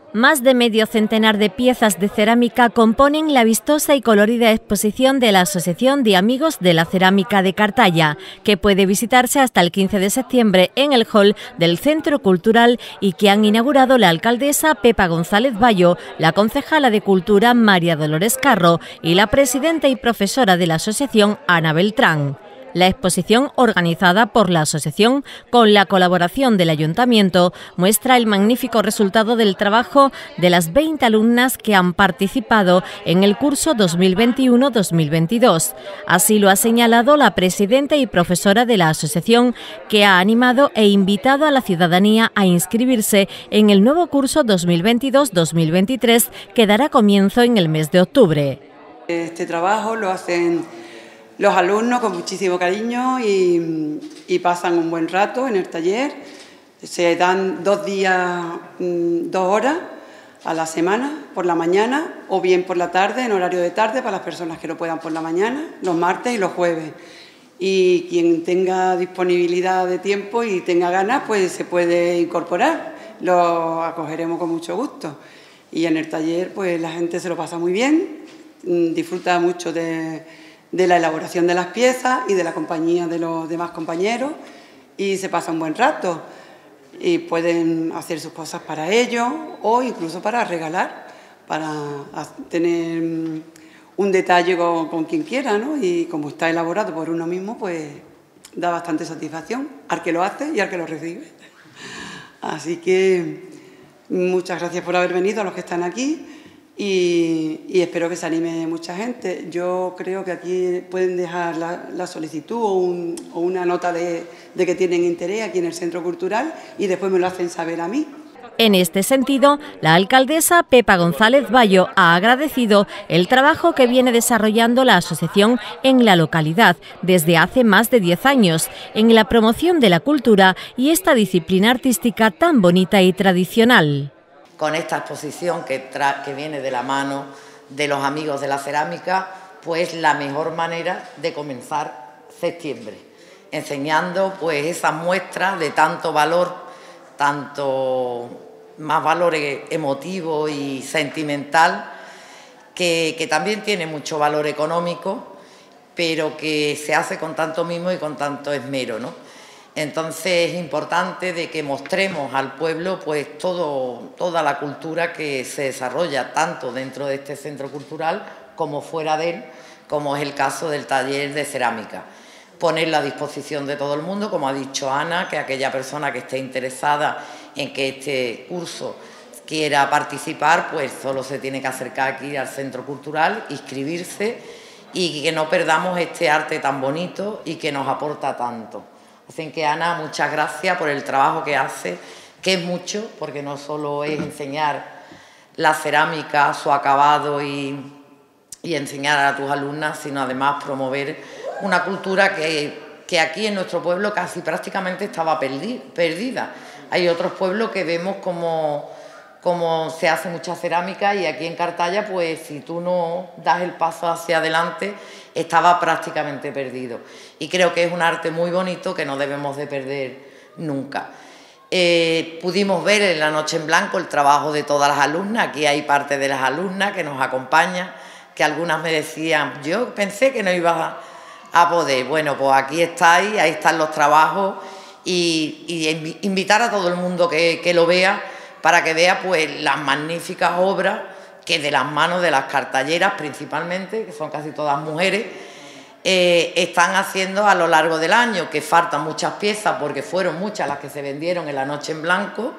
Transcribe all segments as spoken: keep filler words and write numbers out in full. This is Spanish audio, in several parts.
Más de medio centenar de piezas de cerámica componen la vistosa y colorida exposición de la Asociación de Amigos de la Cerámica de Cartaya, que puede visitarse hasta el quince de septiembre en el hall del Centro Cultural y que han inaugurado la alcaldesa Pepa González Bayo, la concejala de Cultura María Dolores Carro y la presidenta y profesora de la asociación Ana Beltrán. La exposición, organizada por la asociación con la colaboración del ayuntamiento, muestra el magnífico resultado del trabajo de las veinte alumnas que han participado en el curso dos mil veintiuno dos mil veintidós. Así lo ha señalado la presidenta y profesora de la asociación, que ha animado e invitado a la ciudadanía a inscribirse en el nuevo curso dos mil veintidós dos mil veintitrés, que dará comienzo en el mes de octubre. Este trabajo lo hacen los alumnos con muchísimo cariño y, y pasan un buen rato en el taller. Se dan dos días, dos horas a la semana, por la mañana o bien por la tarde, en horario de tarde, para las personas que no puedan por la mañana, los martes y los jueves. Y quien tenga disponibilidad de tiempo y tenga ganas, pues se puede incorporar. Lo acogeremos con mucho gusto. Y en el taller, pues la gente se lo pasa muy bien, disfruta mucho de... de la elaboración de las piezas y de la compañía de los demás compañeros, y se pasa un buen rato y pueden hacer sus cosas para ellos o incluso para regalar, para tener un detalle con, con quien quiera, ¿no? Y como está elaborado por uno mismo, pues da bastante satisfacción al que lo hace y al que lo recibe. Así que muchas gracias por haber venido a los que están aquí. Y, y espero que se anime mucha gente. Yo creo que aquí pueden dejar la, la solicitud o, un, o una nota de, de que tienen interés aquí en el Centro Cultural y después me lo hacen saber a mí. En este sentido, la alcaldesa Pepa González Bayo ha agradecido el trabajo que viene desarrollando la asociación en la localidad desde hace más de diez años, en la promoción de la cultura y esta disciplina artística tan bonita y tradicional. Con esta exposición que, tra que viene de la mano de los amigos de la cerámica, pues la mejor manera de comenzar septiembre, enseñando pues esas muestras de tanto valor, tanto más valor emotivo y sentimental, que, que también tiene mucho valor económico, pero que se hace con tanto mimo y con tanto esmero, ¿no? Entonces es importante de que mostremos al pueblo pues todo, toda la cultura que se desarrolla tanto dentro de este centro cultural como fuera de él, como es el caso del taller de cerámica. Ponerla a disposición de todo el mundo, como ha dicho Ana, que aquella persona que esté interesada en que este curso quiera participar, pues solo se tiene que acercar aquí al centro cultural, inscribirse y que no perdamos este arte tan bonito y que nos aporta tanto. Así que Ana, muchas gracias por el trabajo que hace, que es mucho, porque no solo es enseñar la cerámica, su acabado y, y enseñar a tus alumnas, sino además promover una cultura que, que aquí en nuestro pueblo casi prácticamente estaba perdi, perdida. Hay otros pueblos que vemos como, como se hace mucha cerámica y aquí en Cartaya, pues si tú no das el paso hacia adelante, estaba prácticamente perdido. Y creo que es un arte muy bonito que no debemos de perder nunca. Eh, pudimos ver en la Noche en Blanco el trabajo de todas las alumnas. Aquí hay parte de las alumnas que nos acompañan, que algunas me decían, yo pensé que no iba a, a poder. Bueno, pues aquí estáis, ahí están los trabajos y, y invitar a todo el mundo que, que lo vea, para que vea pues las magníficas obras que de las manos de las cartalleras principalmente, que son casi todas mujeres, eh, están haciendo a lo largo del año, que faltan muchas piezas porque fueron muchas las que se vendieron en la Noche en Blanco,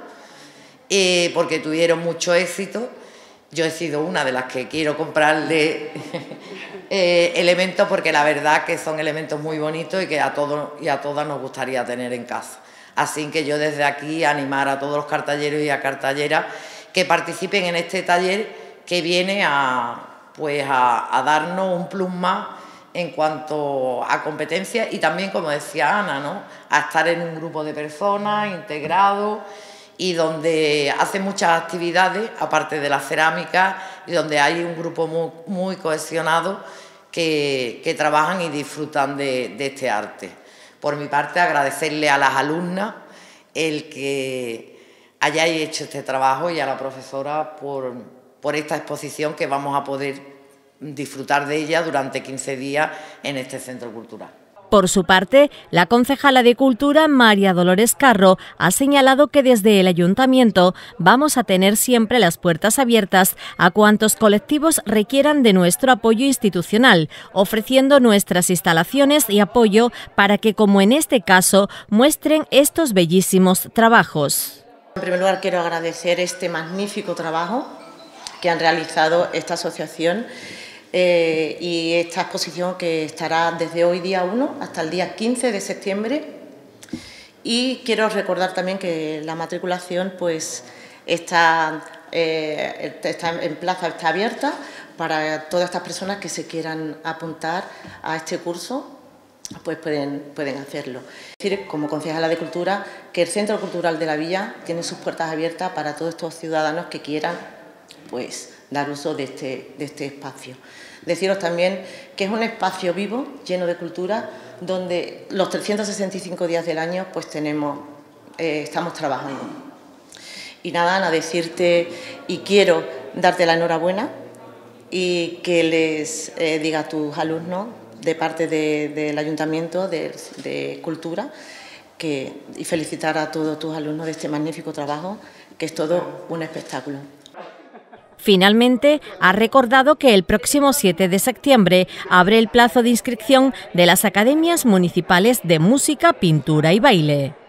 eh, porque tuvieron mucho éxito. Yo he sido una de las que quiero comprarle eh, elementos porque la verdad que son elementos muy bonitos y que a todos y a todas nos gustaría tener en casa. Así que yo desde aquí animar a todos los cartalleros y a cartalleras que participen en este taller que viene a, pues a, a darnos un plus más en cuanto a competencia y también, como decía Ana, ¿no?, a estar en un grupo de personas integrados y donde hacen muchas actividades, aparte de la cerámica, y donde hay un grupo muy, muy cohesionado que, que trabajan y disfrutan de, de este arte. Por mi parte, agradecerle a las alumnas el que hayáis hecho este trabajo y a la profesora por, por esta exposición que vamos a poder disfrutar de ella durante quince días en este centro cultural. Por su parte, la concejala de Cultura, María Dolores Carro, ha señalado que desde el Ayuntamiento vamos a tener siempre las puertas abiertas a cuantos colectivos requieran de nuestro apoyo institucional, ofreciendo nuestras instalaciones y apoyo para que, como en este caso, muestren estos bellísimos trabajos. En primer lugar, quiero agradecer este magnífico trabajo que han realizado esta asociación Eh, y esta exposición que estará desde hoy día uno hasta el día quince de septiembre. Y quiero recordar también que la matriculación pues está, eh, está en plaza, está abierta para todas estas personas que se quieran apuntar a este curso, pues pueden, pueden hacerlo. Es decir, como concejala de Cultura, que el Centro Cultural de la Villa tiene sus puertas abiertas para todos estos ciudadanos que quieran pues dar uso de este, de este espacio. Deciros también que es un espacio vivo, lleno de cultura, donde los trescientos sesenta y cinco días del año pues tenemos, eh, estamos trabajando. Y nada, Ana, decirte y quiero darte la enhorabuena y que les eh, diga a tus alumnos de parte de, del Ayuntamiento de, de Cultura que, y felicitar a todos tus alumnos de este magnífico trabajo, que es todo un espectáculo. Finalmente, ha recordado que el próximo siete de septiembre abre el plazo de inscripción de las Academias Municipales de Música, Pintura y Baile.